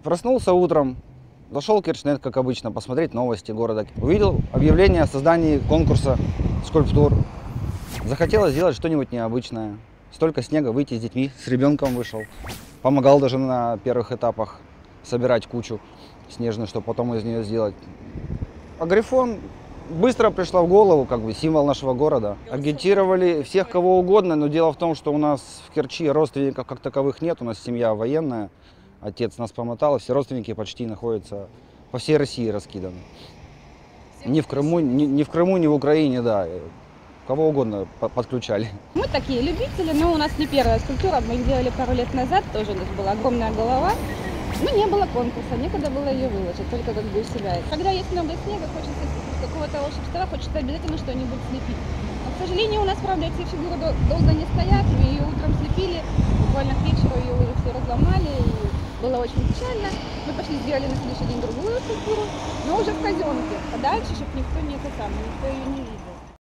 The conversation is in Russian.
Проснулся утром, зашел в Кирчнет, как обычно, посмотреть новости города. Увидел объявление о создании конкурса скульптур. Захотелось сделать что-нибудь необычное. Столько снега, выйти с детьми, с ребенком вышел. Помогал даже на первых этапах собирать кучу снежную, чтобы потом из нее сделать. А Грифон быстро пришла в голову, как бы символ нашего города. Агитировали всех кого угодно, но дело в том, что у нас в Керчи родственников как таковых нет, у нас семья военная. Отец нас помотал, все родственники почти находятся по всей России раскиданы. Ни в Крыму, ни в Украине, да. Кого угодно подключали. Мы такие любители, но у нас не первая скульптура, мы их делали пару лет назад, тоже у нас была огромная голова. Но не было конкурса, некогда было ее выложить, только как бы у себя. Когда есть много снега, хочется какого-то волшебства, хочется обязательно что-нибудь слепить. Но, к сожалению, у нас, правда, эти фигуры долго не стоят, мы ее утром слепили, буквально к вечеру ее уже все разломали, и было очень печально. Мы пошли, сделали на следующий день другую скульптуру, но уже в казенке, подальше, чтобы никто не ее не видел.